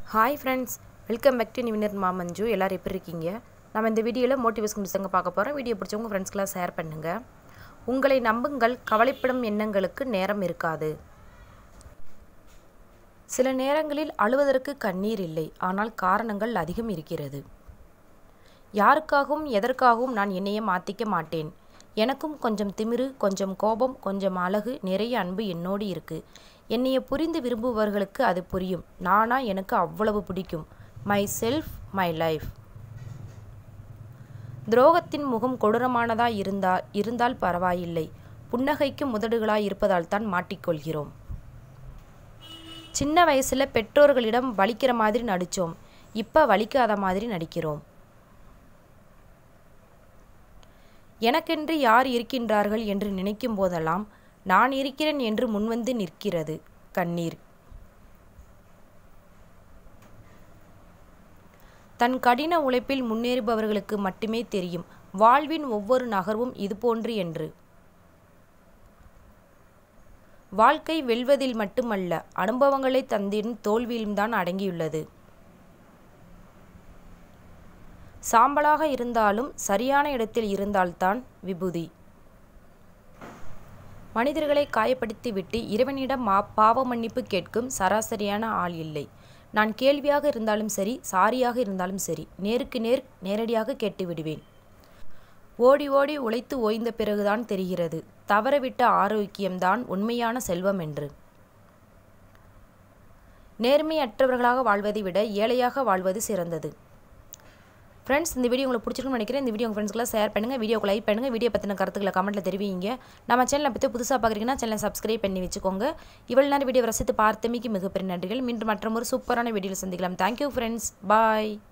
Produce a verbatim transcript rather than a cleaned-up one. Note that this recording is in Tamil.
Hi friends, welcome back to Nivinir Mamanju. எல்லாரும் எப்படி இருக்கீங்க? நாம இந்த வீடியோல மோட்டிவேஷன் டிஸ்கஷன் பார்க்க போறோம். வீடியோ பிடிச்சவங்க ஃப்ரெண்ட்ஸ்க்குலாம் ஷேர் பண்ணுங்க. உங்களை நம்புங்கள், கவலைப்படும் எண்ணங்களுக்கு நேரம் இருக்காது. சில நேரங்களில் அழுவதற்கு கண்ணீர் இல்லை, ஆனால் காரணங்கள் அதிகம் இருக்கிறது. யாருக்காகவும் எதற்காகவும் நான் என்னையே மாத்திக்க மாட்டேன். எனக்கும் கொஞ்சம் திமிரு, கொஞ்சம் கோபம், கொஞ்சம் அழகு, நிறைய அன்பு என்னோடு இருக்கு. என்னைய புரிந்து விரும்புபவர்களுக்கு அது புரியும். நானா எனக்கு அவ்வளவு பிடிக்கும். My self, my life. துரோகத்தின் முகம் கொடூரமானதா இருந்தால் இருந்தால் பரவாயில்லை. புன்னகைக்கு முதடுகளாய் இருப்பதால் தான் மாட்டிக்கொள்கிறோம். சின்ன வயசுல பெற்றோர்களிடம் வலிக்கிற மாதிரி நடிச்சோம். இப்ப வலிக்காத மாதிரி நடிக்கிறோம். எனக்கென்று யார் இருக்கின்றார்கள் என்று நினைக்கும் போதெல்லாம் நான் இருக்கிறேன் என்று முன்வந்து நிற்கிறது கண்ணீர். தன் கடின உழைப்பில் முன்னேறுபவர்களுக்கு மட்டுமே தெரியும் வாழ்வின் ஒவ்வொரு நகர்வும் இதுபோன்று என்று. வாழ்க்கை வெல்வதில் மட்டுமல்ல, அனுபவங்களை தந்திடும் தோல்வியிலும் தான் அடங்கியுள்ளது. சாம்பலாக இருந்தாலும் சரியான இடத்தில் இருந்தால்தான் விபூதி. மனிதர்களை காயப்படுத்தி விட்டு இறைவனிடம் மா பாவ மன்னிப்பு கேட்கும் சராசரியான ஆள் இல்லை. நான் கேள்வியாக இருந்தாலும் சரி, சாரியாக இருந்தாலும் சரி, நேருக்கு நேர் நேரடியாக கேட்டு விடுவேன். ஓடி ஓடி உழைத்து ஓய்ந்த பிறகுதான் தெரிகிறது தவறவிட்ட ஆரோக்கியம்தான் உண்மையான செல்வம் என்று. நேர்மையற்றவர்களாக வாழ்வதை விட ஏழையாக வாழ்வது சிறந்தது. ஃப்ரெண்ட்ஸ், இந்த வீடியோ உங்களுக்கு பிடிச்சிருக்குன்னு நினைக்கிறேன். இந்த வீடியோ உங்கள் ஃப்ரெண்ட்ஸ்க்குலாம் ஷேர் பண்ணுங்கள், வீடியோக்கு லைக் பண்ணுங்கள், வீடியோ பற்றின கருத்துக்களை கமெண்ட்டில் தெரிவிங்க. நம்ம சேனலை பற்றி புதுசாக பார்க்குறீங்கன்னா சேனலை சப்ஸ்கிரைப் பண்ணி வச்சுக்கோங்க. இவ்வளோ நேரம் வீடியோ ரசித்து பார்த்தமைக்கு மிகப்பெரிய நன்றிகள். மீண்டும் மற்றொரு சூப்பரான வீடியோவில் சந்திக்கலாம். தேங்க்யூ ஃப்ரெண்ட்ஸ், பாய்.